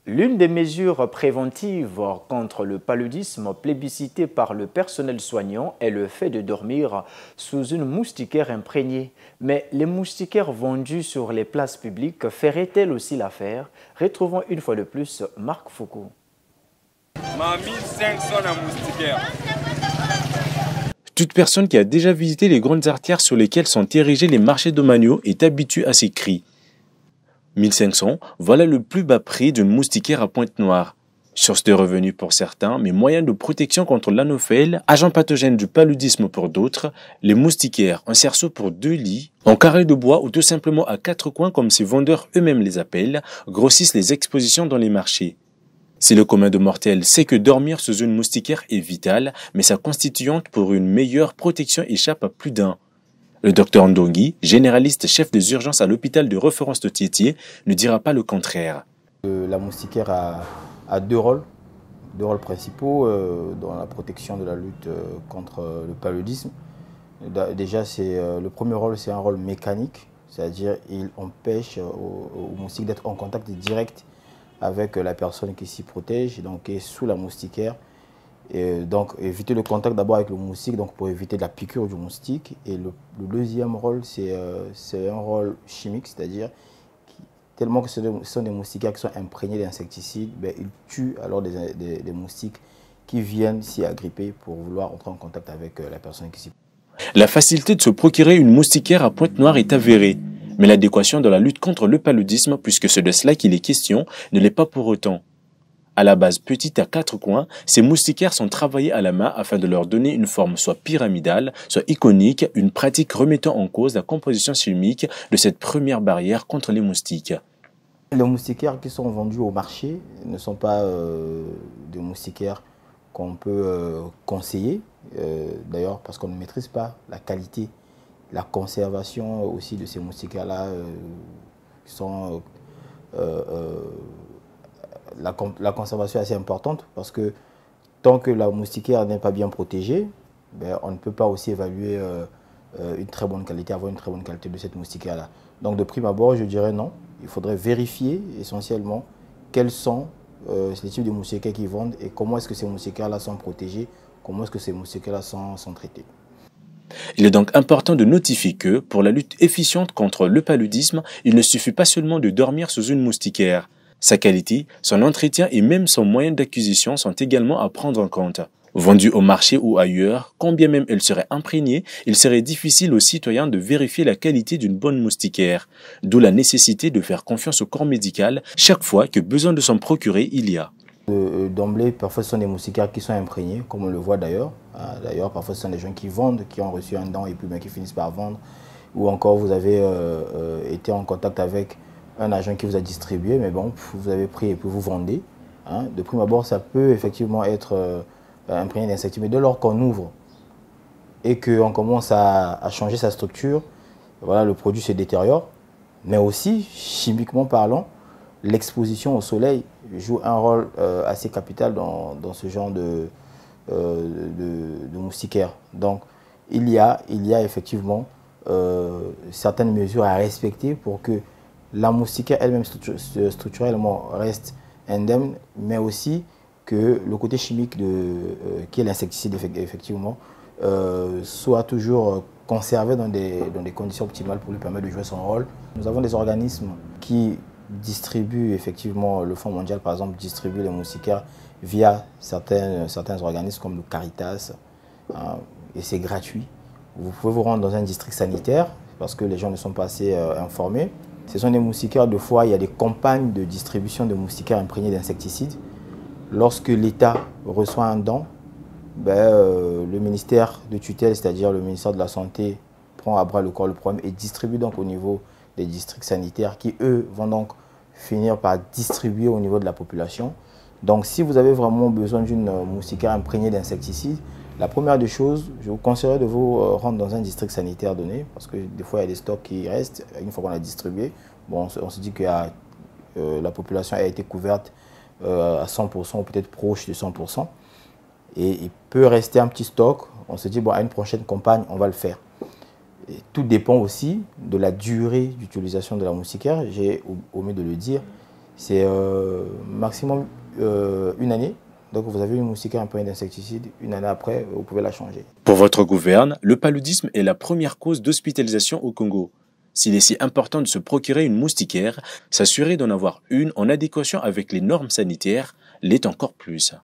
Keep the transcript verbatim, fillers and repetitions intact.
L'une des mesures préventives contre le paludisme plébiscitée par le personnel soignant est le fait de dormir sous une moustiquaire imprégnée. Mais les moustiquaires vendues sur les places publiques feraient-elles aussi l'affaire? Retrouvons une fois de plus Marc Foucault. Ma mille cinq cents à moustiquaire. Toute personne qui a déjà visité les grandes artères sur lesquelles sont érigés les marchés domaniaux est habituée à ces cris. mille cinq cents, voilà le plus bas prix d'une moustiquaire à Pointe-Noire. Source de revenus pour certains, mais moyen de protection contre l'anophèle, agent pathogène du paludisme pour d'autres, les moustiquaires, un cerceau pour deux lits, en carré de bois ou tout simplement à quatre coins comme ces vendeurs eux-mêmes les appellent, grossissent les expositions dans les marchés. Si le commun de mortels sait que dormir sous une moustiquaire est vital, mais sa constituante pour une meilleure protection échappe à plus d'un. Le docteur Ndongi, généraliste chef des urgences à l'hôpital de référence de Tiétié, ne dira pas le contraire. La moustiquaire a, a deux rôles, deux rôles principaux euh, dans la protection de la lutte euh, contre euh, le paludisme. Déjà, c'est, euh, le premier rôle, c'est un rôle mécanique, c'est-à-dire il empêche euh, aux, aux moustiques d'être en contact direct avec la personne qui s'y protège, donc qui est sous la moustiquaire. Et donc éviter le contact d'abord avec le moustique, donc pour éviter la piqûre du moustique. Et le, le deuxième rôle, c'est euh, un rôle chimique, c'est-à-dire tellement que ce sont des moustiquaires qui sont imprégnés d'insecticides, ben, ils tuent alors des, des, des moustiques qui viennent s'y agripper pour vouloir entrer en contact avec euh, la personne qui s'y protège. La facilité de se procurer une moustiquaire à Pointe-Noire est avérée, mais l'adéquation de la lutte contre le paludisme, puisque c'est de cela qu'il est question, ne l'est pas pour autant. À la base petite à quatre coins, ces moustiquaires sont travaillés à la main afin de leur donner une forme soit pyramidale, soit iconique, une pratique remettant en cause la composition chimique de cette première barrière contre les moustiques. Les moustiquaires qui sont vendus au marché ne sont pas euh, des moustiquaires qu'on peut euh, conseiller, euh, d'ailleurs parce qu'on ne maîtrise pas la qualité, la conservation aussi de ces moustiquaires-là euh, qui sont... Euh, euh, La, la conservation est assez importante parce que tant que la moustiquaire n'est pas bien protégée, ben, on ne peut pas aussi évaluer euh, une très bonne qualité, avoir une très bonne qualité de cette moustiquaire-là. Donc de prime abord, je dirais non. Il faudrait vérifier essentiellement quels sont euh, les types de moustiquaires qu'ils vendent et comment est-ce que ces moustiquaires-là sont protégés, comment est-ce que ces moustiquaires-là sont, sont traités. Il est donc important de notifier que, pour la lutte efficiente contre le paludisme, il ne suffit pas seulement de dormir sous une moustiquaire. Sa qualité, son entretien et même son moyen d'acquisition sont également à prendre en compte. Vendue au marché ou ailleurs, quand bien même elle serait imprégnée, il serait difficile aux citoyens de vérifier la qualité d'une bonne moustiquaire, d'où la nécessité de faire confiance au corps médical chaque fois que besoin de s'en procurer il y a. D'emblée, parfois ce sont des moustiquaires qui sont imprégnés, comme on le voit d'ailleurs. D'ailleurs, parfois ce sont des gens qui vendent, qui ont reçu un don et puis ben, qui finissent par vendre. Ou encore vous avez euh, euh, été en contact avec un agent qui vous a distribué, mais bon, vous avez pris et puis vous vendez. Hein. De prime abord, ça peut effectivement être euh, imprégné d'insecticides, mais dès lors qu'on ouvre et qu'on commence à, à changer sa structure, voilà, le produit se détériore. Mais aussi, chimiquement parlant, l'exposition au soleil joue un rôle euh, assez capital dans, dans ce genre de, euh, de, de moustiquaire. Donc, il y a, il y a effectivement euh, certaines mesures à respecter pour que la moustiquaire elle-même structurellement reste indemne, mais aussi que le côté chimique de, euh, qui est l'insecticide effectivement, euh, soit toujours conservé dans des, dans des conditions optimales pour lui permettre de jouer son rôle. Nous avons des organismes qui distribuent effectivement, le Fonds mondial par exemple distribue les moustiquaires via certains, certains organismes comme le Caritas, hein, et c'est gratuit. Vous pouvez vous rendre dans un district sanitaire parce que les gens ne sont pas assez euh, informés. Ce sont des moustiquaires, deux fois, il y a des campagnes de distribution de moustiquaires imprégnés d'insecticides. Lorsque l'État reçoit un don, ben, euh, le ministère de tutelle, c'est-à-dire le ministère de la Santé, prend à bras le corps le problème et distribue donc au niveau des districts sanitaires qui, eux, vont donc finir par distribuer au niveau de la population. Donc, si vous avez vraiment besoin d'une moustiquaire imprégnée d'insecticides, la première des choses, je vous conseillerais de vous rendre dans un district sanitaire donné, parce que des fois, il y a des stocks qui restent, une fois qu'on a distribué. Bon, on se, on se dit que euh, la population a été couverte euh, à cent pour cent ou peut-être proche de cent pour cent. Et il peut rester un petit stock. On se dit, bon, à une prochaine campagne, on va le faire. Et tout dépend aussi de la durée d'utilisation de la moustiquaire. J'ai omis de le dire. c'est euh, maximum euh, une année. Donc vous avez une moustiquaire imprégnée d'insecticide, une année après, vous pouvez la changer. Pour votre gouverne, le paludisme est la première cause d'hospitalisation au Congo. S'il est si important de se procurer une moustiquaire, s'assurer d'en avoir une en adéquation avec les normes sanitaires l'est encore plus.